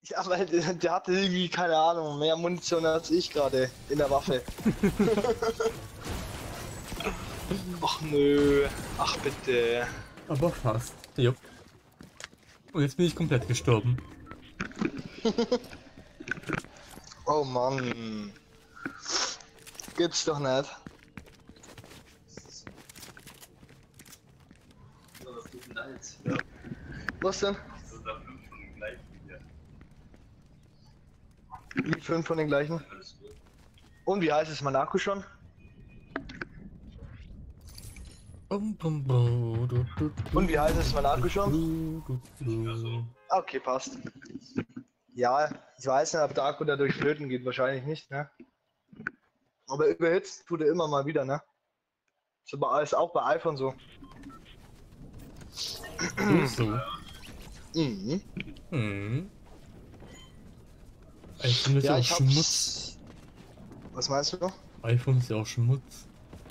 Ja, weil der hatte irgendwie, keine Ahnung, mehr Munition als ich gerade in der Waffe. Ach nö, ach bitte. Aber fast. Ja. Und jetzt bin ich komplett gestorben. Oh Mann. Gibt's doch nicht. Was tut denn da jetzt? Ja. Was denn? Das sind da 5 von den gleichen hier. Die 5 von den gleichen. Alles gut. Und wie heißt es mein Akku schon? Und wie heißt es mein Akku schon? Okay, passt. Ja, ich weiß nicht, ob der Akku dadurch flöten geht, wahrscheinlich nicht, ne? Aber überhitzt tut er immer mal wieder, ne? Ist auch bei iPhone so. So. Mhm. Mhm. iPhone ist ja auch ich Schmutz. Was meinst du? iPhone ist ja auch Schmutz.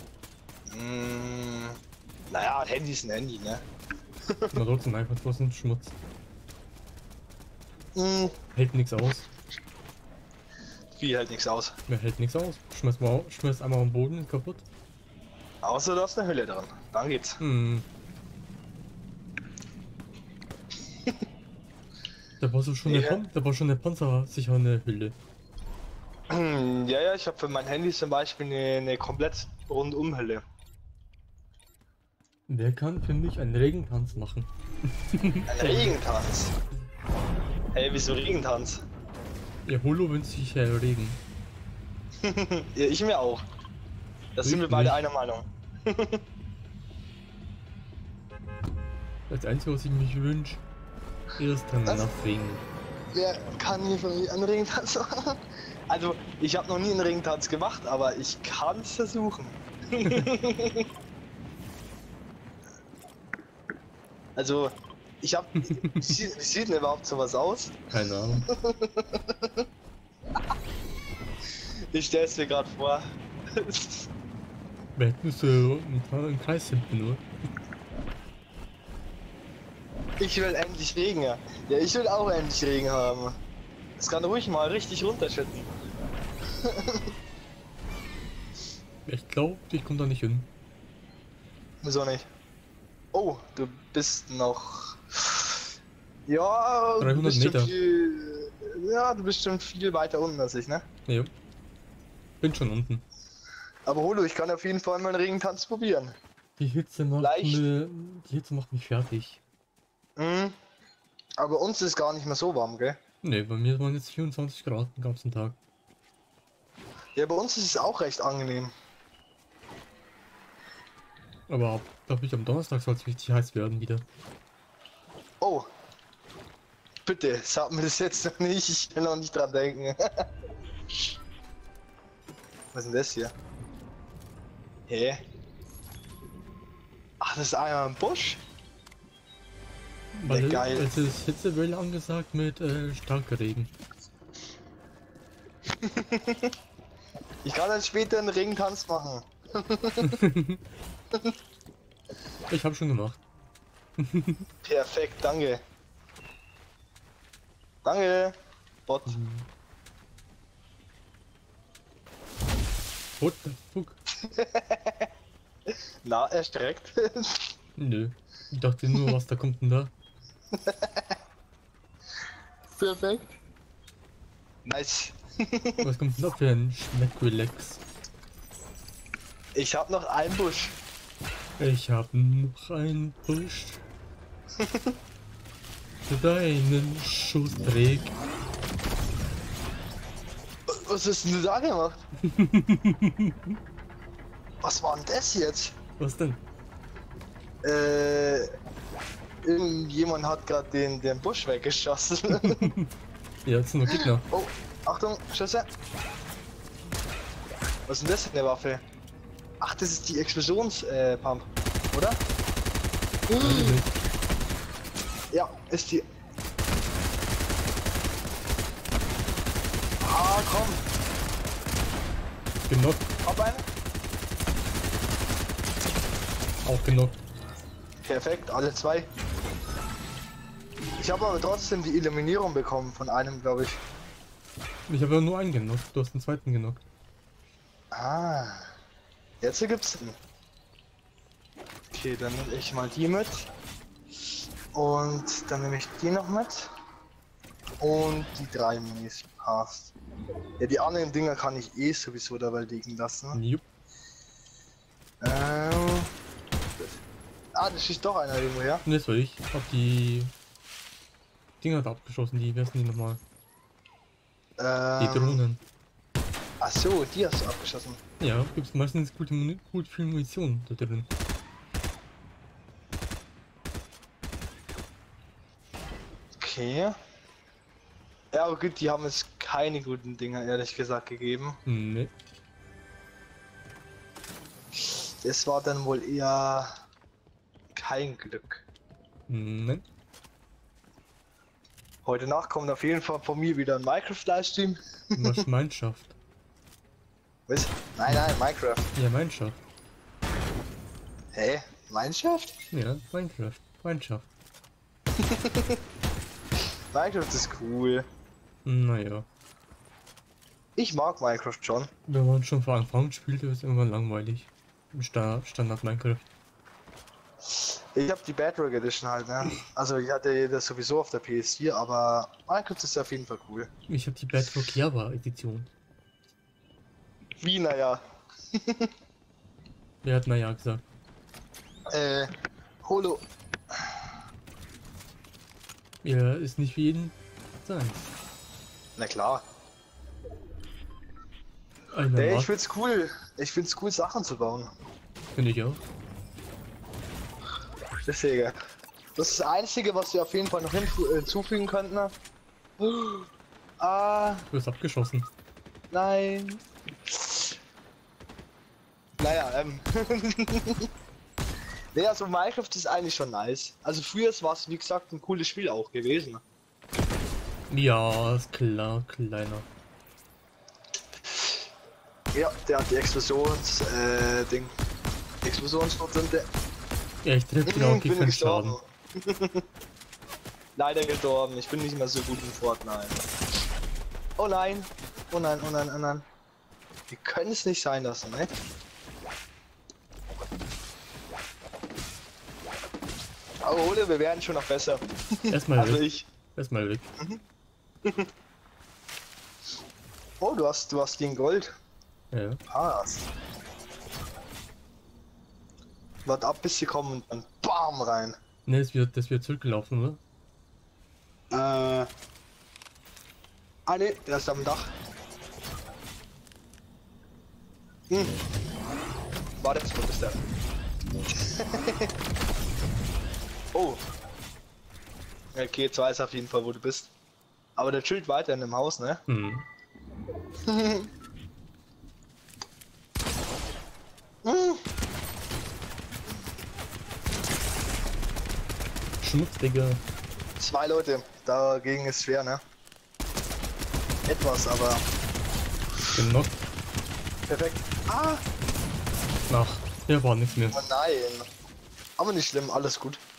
Naja, ein Handy ist ein Handy, ne? Na trotzdem, iPhone ist trotzdem Schmutz. Mm, Hält nichts aus. Wie hält nichts aus. Mir hält nichts aus. Schmeiß einmal am Boden, ist kaputt. Außer du hast eine Hülle dran. Dann geht's. Hm. Da war so schon Ja. da war schon eine panzersichere Hülle. Ja, ich habe für mein Handy zum Beispiel eine komplett Rundumhülle. Wer kann für mich einen Regentanz machen? Ein Regentanz. Hey, wieso Regentanz? Ja, Holo wünscht sich ja Regen. Ja, ich mir auch. Da sind wir Ich beide nicht. einer Meinung. Das Einzige, was ich mich wünsche, ist ein Was? Nothing. Wer kann hier von mir einen Regentanz machen? Also, ich habe noch nie einen Regentanz gemacht, aber ich kann es versuchen. Also, ich habe. Wie sieht denn überhaupt sowas aus? Keine Ahnung. Ich stelle es mir gerade vor. Wir hätten so einen Kreis hinten nur. Ich will endlich Regen. Ja, ich will auch endlich Regen haben. Es kann ruhig mal richtig runterschütten. Ich glaube, ich komme da nicht hin. Wieso nicht? Oh, du bist noch. Ja, 300 du bist Meter. Schon viel. Ja, du bist schon viel weiter unten als ich, ne? Ja. Bin schon unten. Aber Holo, ich kann auf jeden Fall mal einen Regentanz probieren. Die Hitze Leicht. Die Hitze macht mich fertig. Mhm. Aber uns ist gar nicht mehr so warm, gell? Ne, bei mir waren jetzt 24 Grad den ganzen Tag. Ja, bei uns ist es auch recht angenehm. Aber glaube ich, am Donnerstag soll es richtig heiß werden wieder. Oh. Bitte, sag mir das jetzt noch nicht, ich will noch nicht dran denken. Was ist denn das hier? Hä? Ach, das ist einmal ein Busch? Weil geil. es ist Hitzewelle angesagt mit starker Regen. Ich kann dann später einen Regentanz machen. Ich habe schon gemacht. Perfekt, danke. Danke, Bot. What the fuck? Na, erstreckt. Nö. Ich dachte nur, was da kommt denn da? Perfekt. Nice. Was kommt denn da für ein Schmeckrelax? Ich hab noch einen Busch. Ich hab noch einen Busch. Für deinen Schussdreck. Was hast denn du da gemacht? Was war denn das jetzt? Was denn? Irgendjemand hat gerade den Busch weggeschossen. Ja, jetzt sind noch Gegner. Oh, Achtung, Schüsse. Was ist denn das für eine Waffe? Ach, das ist die Explosionspump, oder? Weiß ich nicht. Ja, ist die. Ah, komm, Genockt. hab einen. Auch genockt. Perfekt, alle zwei. Ich habe aber trotzdem die Eliminierung bekommen von einem, glaube ich. Ich habe ja nur einen genockt, du hast den zweiten genockt. Ah, jetzt gibt's ihn. Okay, dann nehme ich mal die mit. Und dann nehme ich die noch mit. Und die 3 Minis passt. Ja, die anderen Dinger kann ich eh sowieso dabei liegen lassen. Jupp. Das schießt doch einer irgendwo her. Das war ich. Hab die Dinger da abgeschossen, die, wer sind die nochmal? Die Drohnen. Ach so, die hast du abgeschossen. Ja, gibt's meistens gut viel Munition da drin. Okay. Ja, aber gut, die haben es keine guten Dinger, ehrlich gesagt, gegeben. Ne. Das war dann wohl eher kein Glück. Nein. Heute Nacht kommt auf jeden Fall von mir wieder ein Minecraft-Livestream. Was Mineshaft? Was? Nein, Minecraft. Ja, Mineshaft. Hä? Minecraft? Ja, Minecraft. Mineshaft. Minecraft ist cool. Naja. Ich mag Minecraft schon. Wenn man schon von Anfang an spielt, ist es irgendwann langweilig. Im Standard Minecraft. Ich habe die Bedrock Edition halt, ne? Also ich hatte das sowieso auf der PS4, aber Minecraft ist auf jeden Fall cool. Ich habe die Bedrock Java Edition. Wie, naja. Wer hat naja gesagt? Holo. Ja, ist nicht für jeden sein. Na klar. Einer Nee, ich macht, find's cool. Ich find's cool, Sachen zu bauen. finde ich auch. Deswegen. Das ist das Einzige, was wir auf jeden Fall noch hinzufügen könnten. Ah, Du hast abgeschossen. nein. Naja, nee, also Minecraft ist eigentlich schon nice. Also früher war es, wie gesagt, ein cooles Spiel auch gewesen. Ja, ist klar, kleiner. Ja, der hat die Ding. Explosionsprozente. Ja, ich treffe genau bin keinen gestorben. Schaden. Leider gestorben. Ich bin nicht mehr so gut in Fortnite. Oh nein. Oh nein, oh nein, oh nein. Wir können es nicht sein lassen, ne? Aber Ole, wir werden schon noch besser. Erstmal Also weg. ich. Erstmal weg. Oh, du hast gegen Gold. Ja. Passt. Wart ab, bis sie kommen und dann BAM rein. Ne, das wird zurückgelaufen, oder? Ah ne, der ist am Dach. Warte, wo ist der? Oh. Okay, jetzt weiß auf jeden Fall, wo du bist. Aber der chillt weiter in dem Haus, ne? Hm. Schmutz, Digga. 2 Leute, dagegen ist schwer, ne? Etwas, aber Genockt. perfekt. Ah! Ach, hier war nichts mehr. Oh nein. Aber nicht schlimm, alles gut.